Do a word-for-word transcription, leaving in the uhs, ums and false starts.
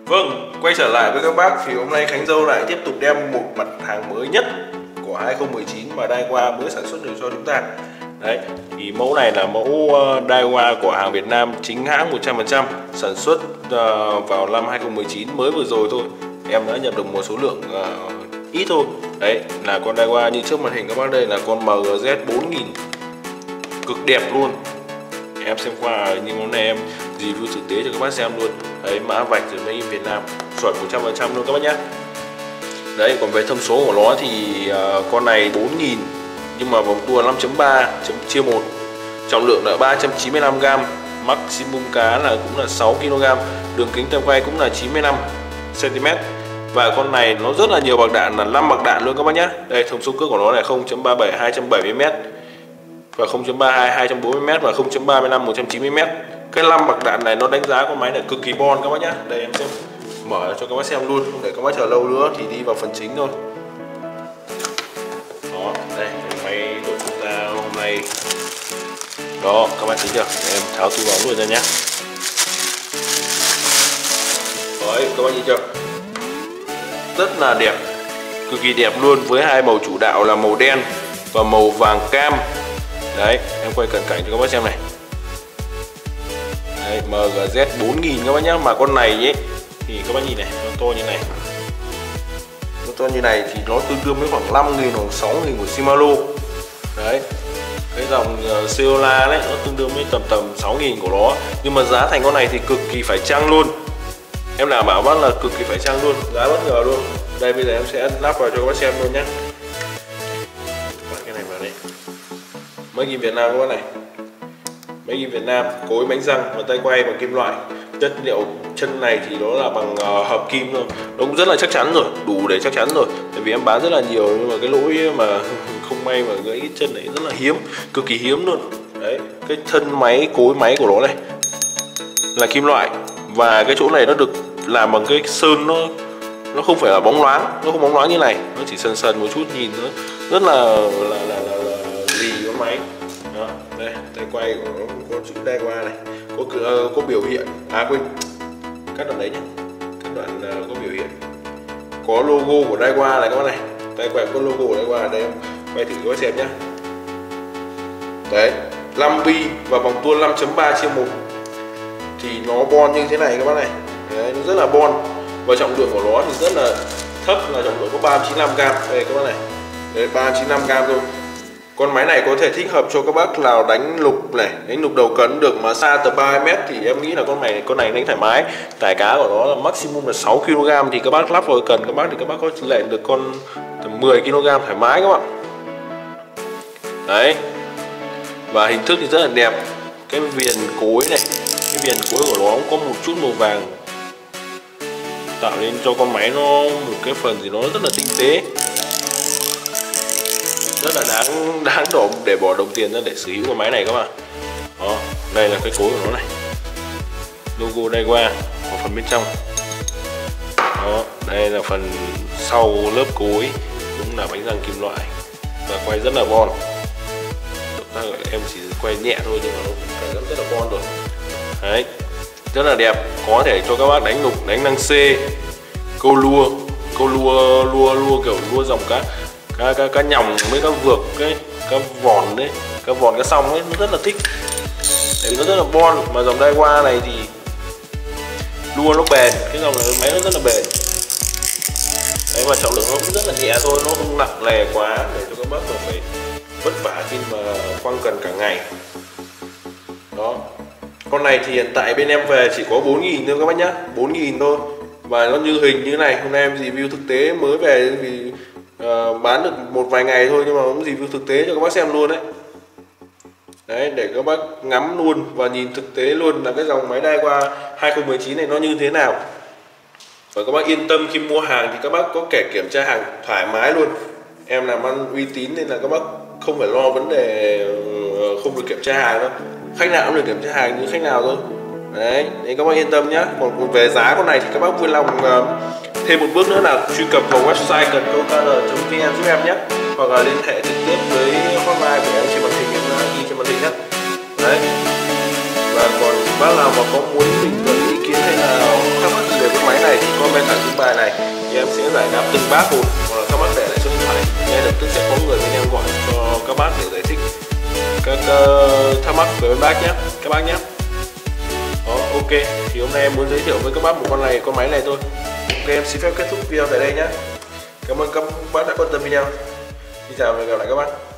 Vâng, quay trở lại với các bác thì hôm nay Khánh Dâu lại tiếp tục đem một mặt hàng mới nhất của hai không một chín mà Daiwa mới sản xuất được cho chúng ta. Đấy, thì mẫu này là mẫu Daiwa của hàng Việt Nam chính hãng một trăm phần trăm, sản xuất uh, vào năm hai không một chín mới vừa rồi thôi. Em đã nhập được một số lượng uh, ít thôi. Đấy, là con Daiwa như trước màn hình các bác đây là con em giê dét bốn nghìn, cực đẹp luôn. Em xem qua những món này em review thực tế cho các bác xem luôn. Đấy, mã vạch rồi mấy in Việt Nam chuẩn một trăm phần trăm luôn các bác nhé. Đấy, còn về thông số của nó thì uh, con này bốn nghìn nhưng mà vòng tua năm chấm ba chia một, trọng lượng là ba trăm chín mươi lăm gam, maximum cá là cũng là sáu ki lô gam, đường kính tem quay cũng là chín mươi lăm xăng ti mét. Và con này nó rất là nhiều bạc đạn, là năm bạc đạn luôn các bác nhé. Đây, thông số cước của nó là không chấm ba bảy hai trăm bảy mươi mét và không chấm ba hai hai trăm bốn mươi mét và không chấm ba mươi lăm một trăm chín mươi mét. Cái năm bạc đạn này nó đánh giá con máy này cực kỳ bon các bác nhé. Đây em sẽ mở cho các bác xem luôn, không để các bác chờ lâu nữa thì đi vào phần chính thôi. Đó, đây máy đổi chúng ta hôm nay. Đó, các bác thấy chưa? Em tháo túi bóng luôn ra nhé. Đấy, các bác nhìn chưa? Rất là đẹp, cực kỳ đẹp luôn, với hai màu chủ đạo là màu đen và màu vàng cam. Đấy, em quay cận cảnh cho các bác xem này. Đấy, em giê dét bốn nghìn các bác nhá. Mà con này ấy thì các bác nhìn này, nó to như này, nó to như này thì nó tương đương với khoảng năm nghìn hoặc sáu nghìn của Shimano. Đấy, cái dòng uh, Seola đấy nó tương đương với tầm tầm sáu nghìn của nó. Nhưng mà giá thành con này thì cực kỳ phải chăng luôn. Em đảm bảo bác là cực kỳ phải chăng luôn, giá bất ngờ luôn. Đây bây giờ em sẽ lắp vào cho các bác xem luôn nhé. Cái này vào đây, Made in Việt Nam các bác này, Made in Việt Nam, cối bánh răng và tay quay bằng kim loại. Chất liệu chân này thì nó là bằng uh, hợp kim thôi, nó cũng rất là chắc chắn rồi, đủ để chắc chắn rồi. Tại vì em bán rất là nhiều nhưng mà cái lỗi mà không may mà gãy cái chân này rất là hiếm, cực kỳ hiếm luôn. Đấy, cái thân máy, cối máy của nó này là kim loại và cái chỗ này nó được làm bằng cái sơn, nó nó không phải là bóng loáng, nó không bóng loáng như này, nó chỉ sần sần một chút, nhìn nó rất là là là, là, là lì con máy. Đó, đây tay quay của nó có chữ Daiwa này, có uh, có biểu hiện, à quên, cắt đoạn đấy nhé, cắt đoạn uh, có biểu hiện, có logo của Daiwa này các bác này, tay quay có logo của Daiwa đây, em quay thử cho các bác xem nhé. Đấy, năm bi và vòng tua năm chấm ba chia một thì nó bon như thế này các bác này. Đấy, nó rất là bon và trọng lượng của nó thì rất là thấp, là trọng lượng có ba trăm chín mươi lăm gam. Đây các bác này, đấy, ba trăm chín mươi lăm gam thôi. Con máy này có thể thích hợp cho các bác nào đánh lục này, đánh lục đầu cấn được mà xa tầm ba mươi mét thì em nghĩ là con này con này đánh thoải mái. Tải cá của nó là maximum là sáu ki lô gam thì các bác lắp vào cần các bác thì các bác có lệnh được con tầm mười ki lô gam thoải mái các bạn. Đấy. Và hình thức thì rất là đẹp. Cái viền cối này, cái viền cối của nó cũng có một chút màu vàng, tạo nên cho con máy nó một cái phần gì nó rất là tinh tế, rất là đáng đáng đổ để bỏ đồng tiền ra để sở hữu con máy này các bạn. Đó, đây là cái cối của nó này, logo Daiwa ở phần bên trong. Đó, đây là phần sau lớp cối cũng là bánh răng kim loại và quay rất là bon. Động tác của em chỉ quay nhẹ thôi nhưng mà nó cũng cảm giác rất là bon rồi. Đấy, rất là đẹp, có thể cho các bác đánh lục, đánh năng C, câu lua, câu lua lua lua kiểu lua dòng cá cá cá, cá nhòng với cá vược, cái cá vòn đấy, cá vòn cá song ấy, nó rất là thích. Tại vì nó rất là bon, mà dòng Daiwa này thì lua nó bền, cái dòng này máy nó rất là bền. Đấy, mà trọng lượng nó cũng rất là nhẹ thôi, nó không nặng nề quá để cho các bác còn phải vất vả khi mà quăng cần cả ngày. Đó, con này thì hiện tại bên em về chỉ có bốn nghìn thôi các bác nhá, bốn nghìn thôi. Và nó như hình như này, hôm nay em review thực tế mới về vì uh, bán được một vài ngày thôi nhưng mà cũng review thực tế cho các bác xem luôn đấy. Đấy, để các bác ngắm luôn và nhìn thực tế luôn là cái dòng máy Daiwa hai không một chín này nó như thế nào. Và các bác yên tâm khi mua hàng thì các bác có thể kiểm tra hàng thoải mái luôn. Em làm ăn uy tín nên là các bác không phải lo vấn đề không được kiểm tra hàng đâu. Khách nào cũng được kiểm tra hàng như khách nào thôi. Đấy, nên các bác yên tâm nhé. Còn về giá con này thì các bác vui lòng uh, thêm một bước nữa là truy cập vào website cần câu k r chấm v n giúp em nhé, hoặc là liên hệ trực tiếp với hotline của em trên màn hình, em ghi trên màn hình nhé. Đấy. Và còn bác nào mà có muốn bình luận ý kiến hay là thắc mắc gì về con máy này bác hụt hoặc là các bác để lại số điện thoại, ngay lập tức sẽ có người bên em gọi cho các bác để giải thích các uh, thắc mắc về bên bác nhé các bác nhé. Đó, ok, thì hôm nay em muốn giới thiệu với các bác một con này con máy này thôi. Ok, em xin phép kết thúc video tại đây nhé. Cảm ơn các bác đã quan tâm video. Xin chào và hẹn gặp lại các bác.